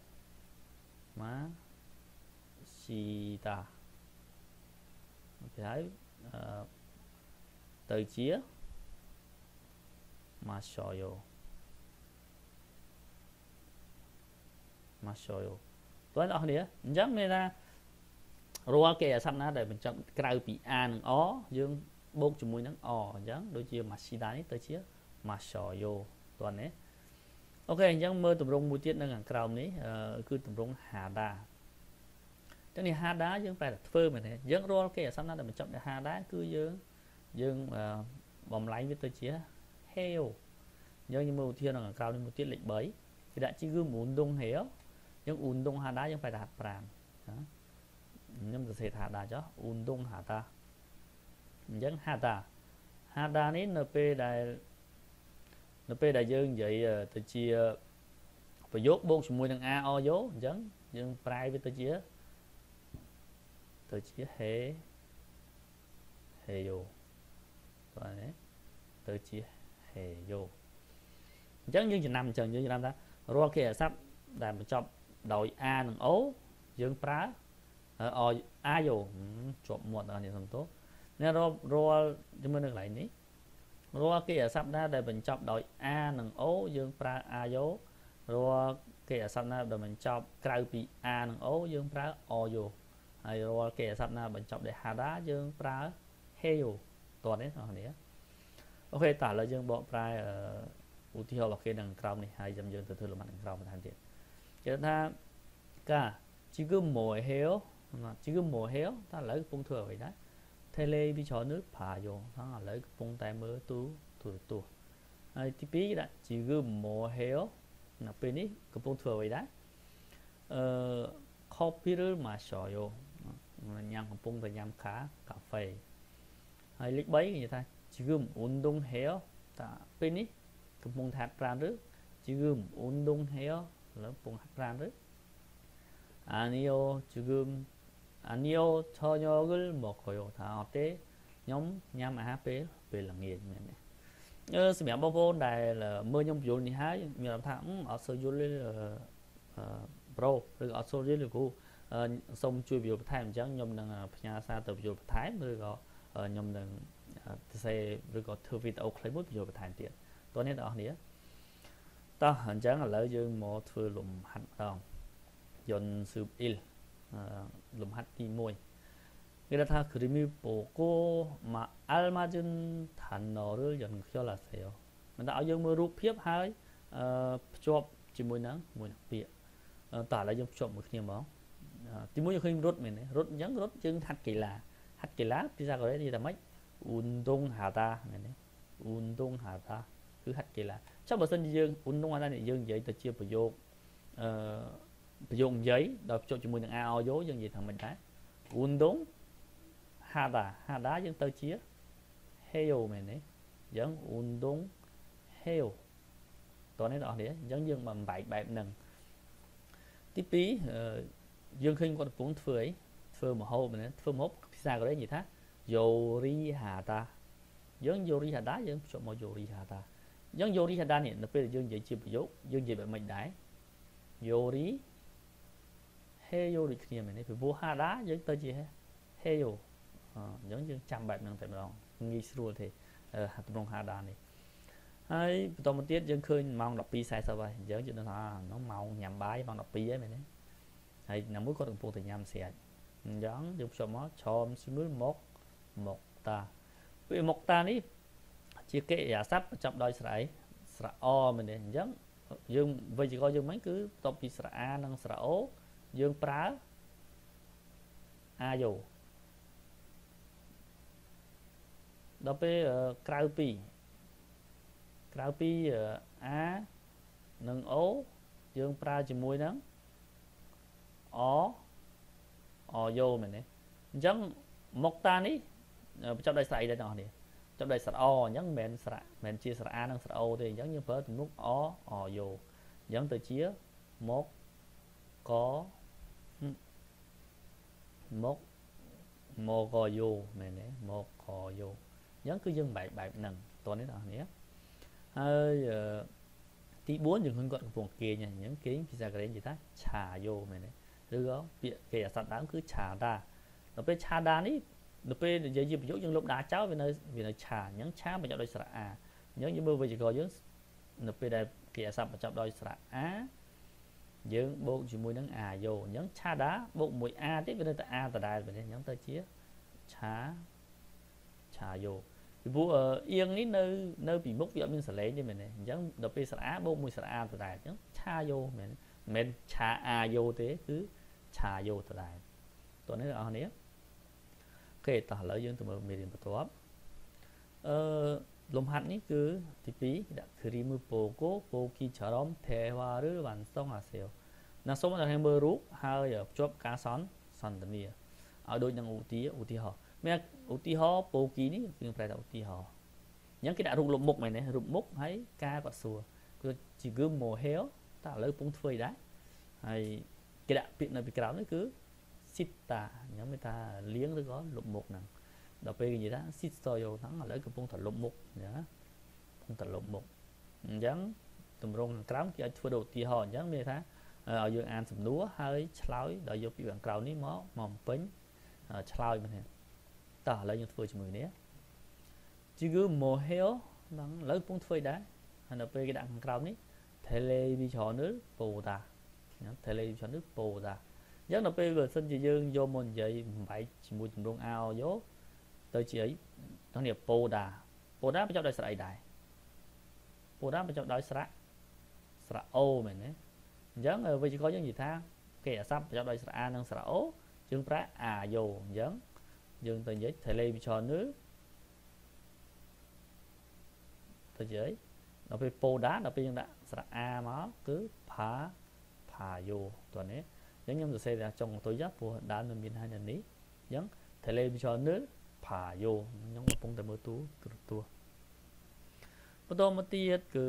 Mashida អូខេហើយទៅជា Mashoyo Mashoyo តើអ្នកនរគ្នាអញ្ចឹងមានថារាល់គេអាសព្ទណាដែលបញ្ចប់ក្រៅពី A និង O យើងបូកជាមួយនឹង O អញ្ចឹងដូចជា Mashida នេះទៅជា Mashoyo តើណាអូខេអញ្ចឹងមើលទម្រង់មួយទៀតនៅខាងក្រោមនេះគឺទម្រង់ Hada ចឹងនេះ Hada យើងប្រែថាធ្វើមែនទេយើងរាល់គេអាសព្ទណាដែលបញ្ចប់ដោយ Hada គឺយើងយើងបំលែងវាទៅជា Heo យើងមើលឧទាហរណ៍នៅខាងក្រោមនេះមួយទៀតលេខបីគេដាក់ជាគឺ Undong Heo យើង Undong Hada យើងប្រែថាហាត់ប្រាណណាខ្ញុំសរសេរថាដាចុះ Undong Hada អញ្ចឹង Hada Hada នេះនៅពេលដែលនៅពេលដែលយើងនិយាយទៅជាប្រយោគបូកជាមួយនឹង A O យោអញ្ចឹងយើងប្រែវាទៅជាទៅជា He Heyo បាទទៅជា Heyo អញ្ចឹងយើងចំណាំអញ្ចឹងយើងចំណាំថារាល់គេអាសព្ទដែលបញ្ចប់ដោយ A និង O យើងប្រើออาโยจบหมดอันนี้สมโตเนี่ยรอรอจะมาหนึ่งไหลนี้รอเกี่ยสับนะได้บรรจับโดยอาหนึ่งโอยังปลาอาโยรอเกี่ยสับนะได้บรรจับกลายปีอาหนึ่งโอยังปลาอโยไอ้รอเกี่ยสับนะบรรจับได้ฮาดายังปลาเฮโยตัวนี้อันนี้โอเคแต่เรายังบอกปลาอุทิศเราเกี่ยดังกราวนี่ให้จำยังตัวเธอลงมาดังกราวมาทันทีเจ้าท่าก็chỉ cứ mùa héo chỉ cứ mùa héo ta lấy phong thừa vậy đấy thay lê bị cho nước phà vô nó là lấy phong tay mơ tú tuổi tuổi ai tí bí đó chỉ cứ mùa héo là bên ấy cái phong thừa vậy đấy ờ coffee mà sò vô nhangของphong thời nhang khá cà phê hay lít bấy như thế chỉ cứ ổn đông héo ta bên ấy cái phong thạch ra nước chỉ cứ ổn đông héo là phong thạch ra nước 아니요 지금 아니요 저녁을 먹어요 다 어때 nhóm nhắm à bé về là nghiền này nhớ xem bao vô này là mưa nhóm vô này hái nhiều làm thẳng ở sơ vô lên pro rồi ở sơ vô lên cô xong chui vô thái mình chẳng nhóm đằng nhà xa từ vô thái rồi có nhóm đằng xe rồi có thư viện ốc lấy bút vô thái tiền tôi nên đó nè ta hình chẳng là lỡ dương một thư lùm hẳn đâu dọn sụp il lùm hạt đi môi 그렇다 그림이 보고 막 알맞은 단어를 연결하세요. 근데 ở dương mưa rút phiếp hai chụp chỉ môi nắng môi nắng bịa tả lại dương chụp một nhiều món thì mỗi khi rút mình rút nhấn rút dương hạt kỳ là hạt kỳ lá thì ra gọi đấy là mấy 운동하다 này 운동하다 cứ hạt kỳ là trong bài sinh dương 운동하다 này dương vậy từ chia biểu dụng biểu dụng giấy đọc cho chỉ môi nắng ao dấu dương gì thằng mình đấy 운동 하다 하다 dân tơ chia 해요 mày này dân 운동 해요ตัวนี้đó đấy dân dân bằng bảy bảy nâng tiếp bí dân khinh con cũng phơi phơi một hôm này phơi một xa cái đấy gì thế 요리 하다 dân 요리 하다 dân chọn một 요리 하다 dân 요리 하다 này nó bây giờ dân dạy chia biểu dấu dân dạy mình đấy 요리 해요 thì kia mày này phải vô 하다 dân tơ chia 해요 giống như trăm bảy năm tại đó nghi sưu thì hạt đông hà đà này hay toàn một tiết dân khơi mong đọc pi sai sao vậy giống như nó nó màu nhằm bái mong đọc pi ấy mày đấy hay nằm mũi có đường phố thì nhằm xẻ giống dùng số mó chòm xuống núi một một ta vì một ta ní chia kệ giả sắp trong đôi sải sải o mình để giống dương vậy chỉ có dương mấy cứ top pi sải a năng sải o dương prá a dù đó về krau pi krau pi á nâng ố dương pra chỉ mùi nắng ó ó vô mình này giống một ta ní trong đây sải đây nọ này trong đây sải o giống mền sải mền chia sải a nâng sải o thì giống như phở từ nút ó ó vô giống từ chia một có một một có vô mình này một có vô nhớ cứ dân bảy bảy nằngตัวนี้đó nhé hơi tí bốn những con vùng kia nha những kiến khi ra cái gì ta trà vô mày này rồi đó việc kể sẵn đám cứ trà đa nó bên trà đa ní nó bên giờ gì ví dụ như lúc đá cháu về nơi vì nó trà những trà mà chọn đôi sạ à nhớ như mưa về chỉ có những nó bên đây kể sẵn mà chọn đôi sạ á những bộ chỉ mùi nắng à vô những trà đá bộ mùi a tiếp bên đây ta a ta đài bên đây những ta chia trà trà vô vụ yên ní nơi nơi bị mốc viện mình sẽ lấy cho mình này giống đập về xã bông mùi xã từ đài giống cha vô mình mình cha a vô thế cứ cha vô từ đài tôi nói là này ok ta lợi dương từ mình mình bắt top lồng hạt ní cứ tí pí đã 그림을 보고 보기처럼 대화를 완성하세요. là số mà hàng bơ rút hai ở chốt cá són sòn tận địa ở đôi năng ủ tí ủ tí họ mẹ ủ tí họ bố ký ní nhưng phải là ủ tí họ những cái đã rụng lục mục này này rụng mục thấy ca và xùa chỉ cứ mùa héo ta lấy bông phơi đấy hay cái đã bị là bị cáo nó cứ xịt ta nhóm người ta liếng nó có lục mục nè đọc về cái gì đó xịt soi vô thắng là lấy cái bông thật lục mục nhá bông thật lục mục giống tụm rong cám kia phơi đồ tí họ giống như thế ឲ្យយើងអានសំណួរហើយឆ្លើយដល់យកពីខាងក្រៅនេះមកមកបំពេញឆ្លើយមែនទេតោះឥឡូវយើងធ្វើជាមួយគ្នា 지금 뭐해요? 난 lời cũng thôi đã. Hành ở cái đoạnក្រោមនេះ television을 보다. television을 보다. យ៉ាងដល់ពេលបើសិនជាយើងយកមកនិយាយបំបែកជាមួយទម្រង់ ao យកទៅជាអីទាំងនេះ 보다. 보다 បញ្ចប់ដោយស្រៈអីដែរ 보다 បញ្ចប់ដោយស្រៈស្រៈ o មែនទេអញ្ចឹងវិជ្ជាករយើងនិយាយថាគេអាស័ព្ទបញ្ចប់ដោយស្រៈ a និងស្រៈ o យើងប្រើ a យកអញ្ចឹងយើងទៅនិយាយ television을ទៅជាអីដល់ពេល Poda ដល់ពេលយើងដាក់ស្រៈ a មកគឺ pha pha យកតោះនេះអញ្ចឹងខ្ញុំសរសេរថាចុងបន្ទុយព្រោះដើមនៅមានហើយនៅនេះអញ្ចឹង television을 pha យកខ្ញុំកំពុងតែមើលទូទូរទស្សន៍បន្តមកទៀតគឺ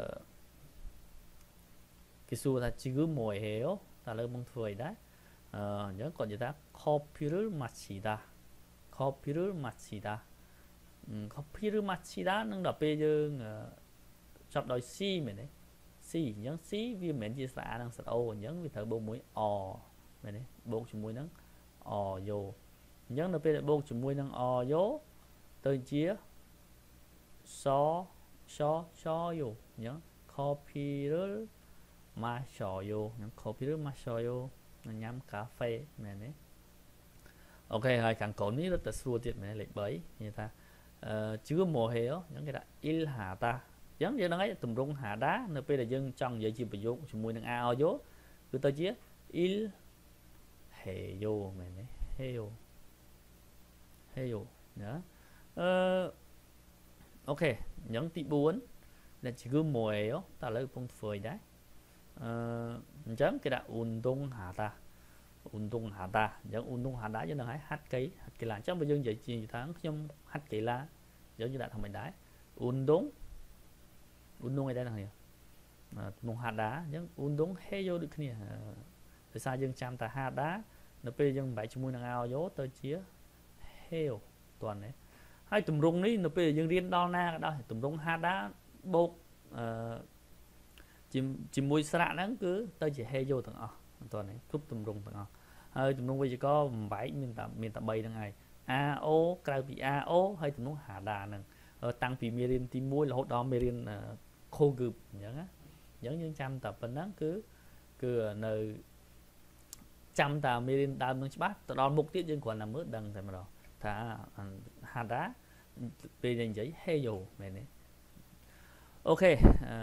គេសួរថា 지금 뭐해요? តើលើមកធ្វើអីដែរអញ្ចឹងគាត់និយាយថា 커피를 마시다 커피를 마시다 커피를 마시다 នឹងដល់ពេលយើងចាប់ដោយ C មែនទេ C អញ្ចឹង C វាមិនមែនជាស្រៈ A និងស្រៈ O អញ្ចឹងវាត្រូវបូកមួយ O មែនទេបូកជាមួយនឹង O យកអញ្ចឹងដល់ពេលបូកជាមួយនឹង O យកទៅជាសសសយកអញ្ចឹង 커피를 마셔요 អញ្ចឹង 커피를 마셔요 ញ៉ាំកាហ្វេមែនទេអូខេហើយខាងកូននេះរត់តែស្រួលទៀតមែនលេខ3និយាយថា지금 뭐해요? អញ្ចឹងគេថា ilhada អញ្ចឹងយើងដឹងហើយទម្រង់ hada នៅពេលដែលយើងចង់និយាយជាប្រយោគជាមួយនឹង a យកគឺទៅជា il heyo មែនទេ heyo heyo ណាអឺអូខេអញ្ចឹងទី4ដែល 지금 뭐해요? តើឥឡូវកំពុងធ្វើអីដែរអឺអញ្ចឹងគេដាក់ 운동하다 운동하다 អញ្ចឹង 운동하다 យើងនឹងឲ្យហាត់កីហាត់កីឡាអញ្ចឹងបើយើងនិយាយជាថាខ្ញុំហាត់កីឡាយើងយើងដាក់ថាមិនដែរ 운동 운동 អីដែរហ្នឹងនេះ운동하다 អញ្ចឹង 운동 해요 ដូចគ្នាដោយសារយើងចាំតែ hada នៅពេលយើងបែកជាមួយនឹង ao យកទៅជា heyo តើណាហើយទម្រង់នេះនៅពេលយើងរៀនដល់ណាក៏ដោយទម្រង់ hada បូកអឺជាមួយស្រៈហ្នឹងគឺទៅជា heyo ទាំងអស់តើនេះគ្រប់ទម្រង់ទាំងអស់ហើយទម្រង់វិជ្ជាករបំបែកមានតែមានតែ3ហ្នឹងហើយ ao ក្រៅពី ao ហើយទម្រង់ hada ហ្នឹងតាំងពីមេរៀនទី1រហូតដល់មេរៀនខូគឺអញ្ចឹងណាអញ្ចឹងយើងចាំតែប៉ុណ្ណឹងគឺគឺនៅចាំតែមេរៀនដើមនឹងច្បាស់ទៅដល់មុខទៀតយើងគ្រាន់តែមើលដឹងតែម្ដងថា hada ពេលយើងនិយាយ heyo មែនទេអូខេ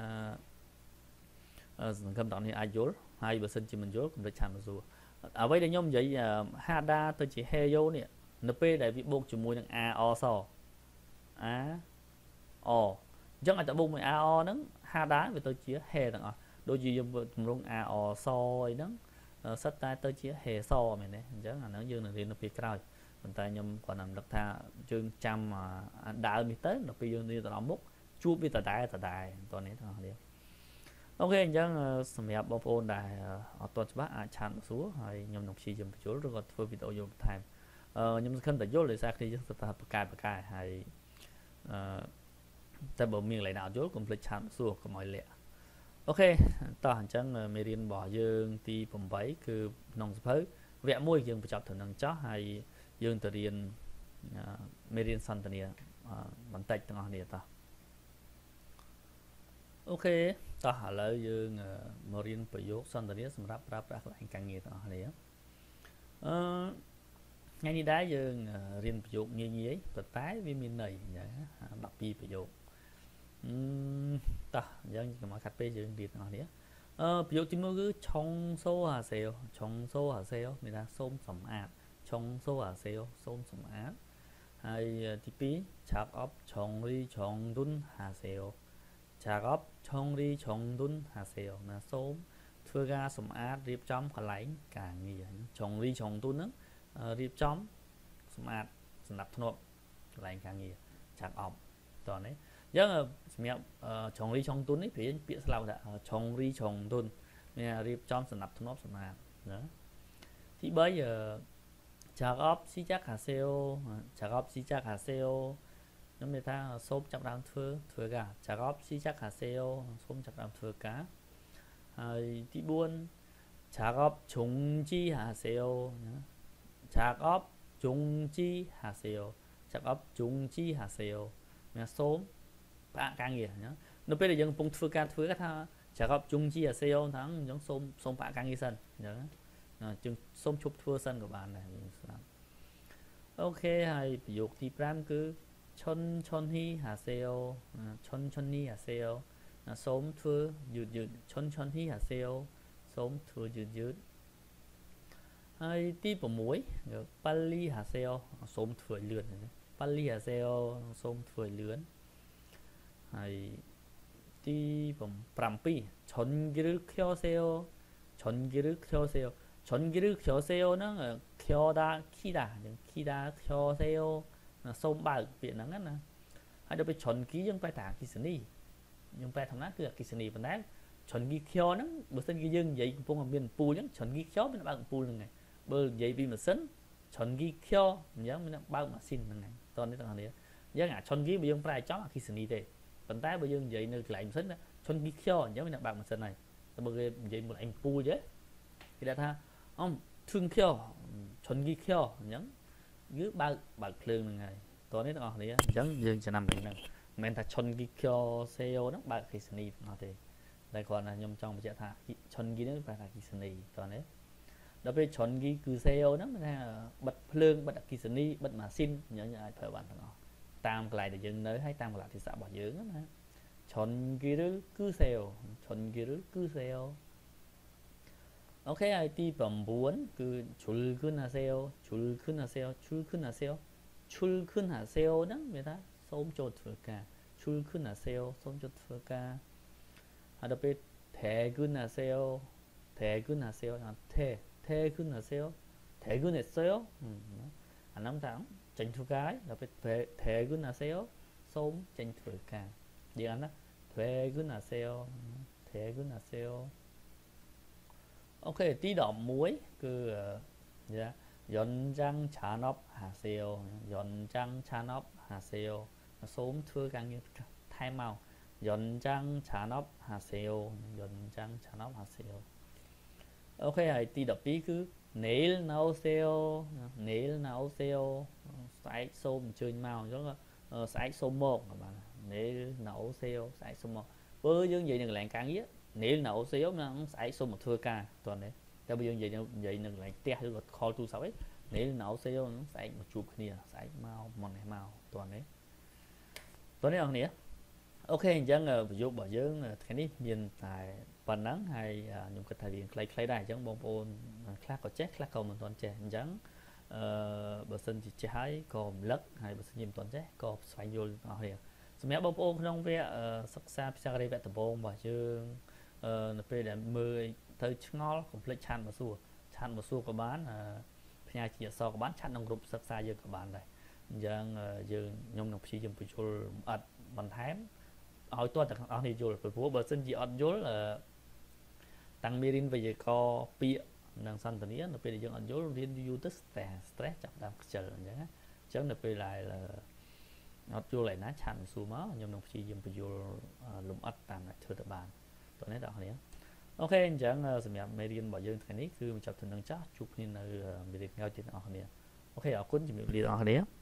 អឺសង្ឃឹមតើអ្នកអាចយល់ហើយបើសិនជាមិនយល់កុំភ្លេចឆានមកសួរអ្វីដែលខ្ញុំនិយាយ hada ទៅជា heyo នេះនៅពេលដែលវាបូកជាមួយនឹង a o ស a o អញ្ចឹងឲ្យតែបូកមួយ a o ហ្នឹង hada វាទៅជា he ទាំងអស់ដូចជាយើងទម្រង់ a o សអីហ្នឹងសិតតែទៅជា he សមែនទេអញ្ចឹងអាហ្នឹងយើងនឹងរៀននៅពេលក្រោយប៉ុន្តែខ្ញុំគាត់នឹងនឹកថាយើងចាំដើមនេះទៅដល់ពេលយើងរៀនទៅដល់មុខជួបវាដដែលដដែលតោះនេះទាំងអស់គ្នាអូខេអញ្ចឹងសម្រាប់បងប្អូនដែលអត់ទាន់ច្បាស់អាចឆាតមកសួរហើយខ្ញុំនឹងព្យាយាមបញ្ចូលឬក៏ធ្វើវីដេអូយល់បន្ថែមអឺខ្ញុំសង្ឃឹមតែយល់ដោយសារគ្នាយើងស្ថាបកែបកែហើយអឺតែបើមានកន្លែងណាអត់យល់កុំភ្លេចឆាតសួរកុំឲ្យលាក់អូខេតោះអញ្ចឹងមេរៀនរបស់យើងទី8គឺក្នុងសភៅវគ្គមួយយើងបញ្ចប់ត្រឹមនឹងចោះហើយយើងទៅរៀនមេរៀនសន្ទនាបន្តិចទាំងអស់គ្នាតោះអូខេតោះឥឡូវយើងមករៀនប្រយោគសន្ទនាសម្រាប់ប្រើប្រាស់កន្លែងការងារទាំងអស់គ្នាអឺថ្ងៃនេះដែរយើងរៀនប្រយោគងាយងាយប៉ុន្តែវាមានន័យអញ្ចឹងដប់ពីរប្រយោគអឺតោះអញ្ចឹងកុំឲ្យខាត់ពេកយើងរៀនទាំងអស់គ្នាអឺប្រយោគទីមួយគឺឆុងសូហាសេលឆុងសូហាសេលមានថាសូមសម្អាតឆុងសូហាសេលសូមសម្អាតហើយទីពីរឆាប់អប់ឆុងរីឆុងឌុនហាសេលឆាប់ឆុងរីឆុងឌុនហាសេលណាសូមធ្វើការសម្អាតរៀបចំកន្លែងការងារឆុងរីឆុងឌុនហ្នឹងរៀបចំសម្អាតសម្រាប់ធ្នាប់កន្លែងការងារឆាប់អប់តោះនេះអញ្ចឹងសម្រាប់ឆុងរីឆុងឌុននេះព្រានពាក្យស្លោកថាឆុងរីឆុងឌុនមានរៀបចំសម្រាប់ធ្នាប់សម្អាតណាទី3작업 시작하세요. 작업 시작하세요. nhóm người ta xôm chặt đám thưa thưa cả 작업 시작하세요. xôm chặt đám thưa cá. Hai tí buôn 작업 중지하세요. 작업 중지하세요. 작업 중지하세요. Là số ba ca nghĩa nhá. Nó bây giờ dân phong thưa ca thưa tha 작업 중지하세요. thằng giống số số ba ca nghĩa sân nhớ. Chừng số chụp thưa sân của bạn này. Ok hay ví dụ thì pram cứ 천천히 하세요. 천천히 하세요. số thưa dứt dứt 천천히 하세요. số thưa dứt dứt. Hay tí bộ mũi 빨리 하세요. số thưa lươn này. 빨리 하세요. số thưa lươn. hay tí bộ prampi 전기를 켜세요. 전기를 켜세요. 전기를 켜세요 nó 켜다 키다 키다 켜세요. số ba viện nó ngắt nè. Hay đâu phải 전기 dân phải thả 기스니. Nhưng phải thằng nát cứ 기스니 vấn đề 전기 켜 nó bữa sinh cái dân vậy phong làm biên pu nhá 전기 켜 bên bạn pu lần này bơ vậy vì mà sấn 전기 켜 nhớ mình bao mà xin lần này toàn đấy thằng này nhớ ngả 전기 bây giờ phải chó mà 기스니 thế vấn đề bây giờ vậy nơi lại mà sấn 전기 켜 nhớ mình bạn mà sấn này bơ vậy một anh pu chứ thì đã tha ông thương 켜 전기 켜 nhớ dưới ba bạc lương lần này toàn đấy thằng này giống dương sẽ nằm được nè mình ta 전기 켜세요 nó bạn 기스니 nó thì đây còn là nhom trong sẽ thả 전기 nó phải là 기스니 toàn đấy đó về 전기 끄세요 nó là bật lương bật 기스니 bật mà xin nhớ nhớ phải bạn nó tam lại để dừng nơi hay tam lại thì sợ bỏ dưỡng đó 전기를 끄세요 전기를 끄세요. Ok ai ti phẩm bốn cứ 출근하세요 출근하세요 출근하세요 출근하세요 đó người ta sớm cho thừa cả 출근하세요 sớm cho thừa cả. Ở đây 퇴근하세요 퇴근하세요 퇴 퇴근하세요 퇴근했어요. anh nắm thẳng tranh thừa cái là phải 퇴근하세요 sớm tranh thừa cả gì anh đó 퇴근하세요 퇴근하세요. Ok tí đỏ muối cứ dạ 연장 잔업하세요 연장 잔업하세요 sớm thưa càng như thay màu 연장 잔업하세요 연장 잔업하세요. Ok hay tí đỏ tí cứ 내일 나오세요 내일 나오세요 sải xôm chơi màu giống là sải xôm một các bạn 내일 나오세요 sải xôm một với những gì này lại càng nhất nếu nào xíu nó sẽ số một thưa ca toàn đấy cho bây giờ vậy vậy đừng lại te được kho tu sáu ấy nếu nào xíu nó sẽ một chụp kia sẽ màu mòn này màu toàn đấy toàn đấy không nhỉ. Ok chẳng là ví dụ bảo dưỡng cái này nhìn tại phần nắng hay những cái thời điểm lấy lấy đài chẳng bông ôn khác có chết khác còn mình toàn trẻ chẳng bờ sân chỉ trái còn lất hay bờ sân nhìn toàn chết còn xoay vô họ hiểu mẹ bông ôn trong vẽ sắc xa xa đây vẽ tập bông bảo dưỡng nó về để mười tới ngó complete chan mà xua chan mà xua của bán nhà chỉ so của bán chan trong group sắc xa dương của bạn này dân dương nhung ngọc chỉ dùng bị chul ắt bằng thém hỏi tôi là ở thì chul phải phố bờ sân chỉ ắt chul là tăng mirin về co pia năng san tận nó về dương ắt chul liên youtube stress chậm đam chờ nhé chấm được về lại là nó chul lại ná chan xua máu nhung ngọc chỉ dùng bị chul lùm ắt tạm lại thừa được bànตัวนี้ดอกนี้โอเคจังสำหรับเมรินบอกยังทีนี้คือมันจับถึงนังจ้าจุกนี่ในเมรินเงาจิตออกเนี่ยโอเคเอาคุณจะมีเรียนออกเนี่ย